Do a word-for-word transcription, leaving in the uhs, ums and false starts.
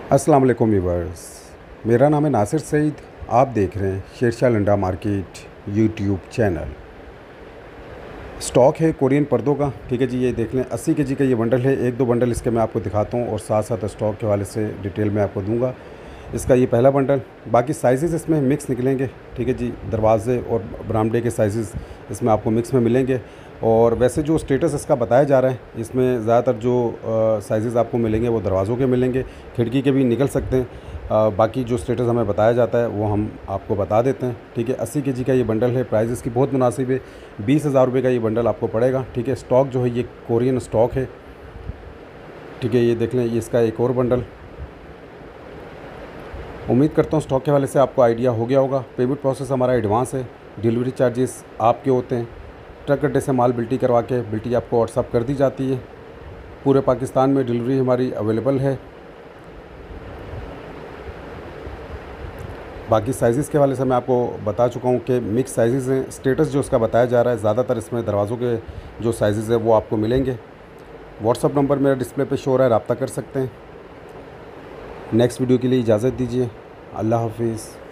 अस्सलाम वालेकुम व्यूअर्स, मेरा नाम है नासिर सईद। आप देख रहे हैं Shershah Landa market YouTube channel. Stock है कोरियन पर्दों का, ठीक है जी। ये देख लें, अस्सी के जी का ये बंडल है। एक दो बंडल इसके मैं आपको दिखाता हूँ और साथ साथ स्टॉक के हवाले से डिटेल में आपको दूंगा। इसका ये पहला बंडल, बाकी साइज़ इसमें मिक्स निकलेंगे, ठीक है जी। दरवाजे और बरामदे के साइज़ इसमें आपको मिक्स में मिलेंगे। और वैसे जो स्टेटस इसका बताया जा रहा है, इसमें ज़्यादातर जो साइज़ आपको मिलेंगे वो दरवाज़ों के मिलेंगे, खिड़की के भी निकल सकते हैं। आ, बाकी जो स्टेटस हमें बताया जाता है वो हम आपको बता देते हैं, ठीक है। अस्सी के जी का ये बंडल है। प्राइस इसकी बहुत मुनासिब है, बीस हज़ार रुपये का ये बंडल आपको पड़ेगा, ठीक है। स्टॉक जो है ये कोरियन स्टॉक है, ठीक है। ये देख लें, ये इसका एक और बंडल। उम्मीद करता हूँ स्टॉक के हवाले से आपको आइडिया हो गया होगा। पेमेंट प्रोसेस हमारा एडवांस है, डिलीवरी चार्जेस आपके होते हैं। ट्रक अड्डे से माल बिल्टी करवा के बिल्टी आपको व्हाट्सअप कर दी जाती है। पूरे पाकिस्तान में डिलीवरी हमारी अवेलेबल है। बाकी साइज़ के हवाले से मैं आपको बता चुका हूँ कि मिक्स साइज़ हैं। स्टेटस जो उसका बताया जा रहा है, ज़्यादातर इसमें दरवाज़ों के जो साइज़ है वो आपको मिलेंगे। व्हाट्सअप नंबर मेरा डिस्प्ले पे शो हो रहा है, रब्ता कर सकते हैं। नेक्स्ट वीडियो के लिए इजाज़त दीजिए। अल्लाह हाफिज़।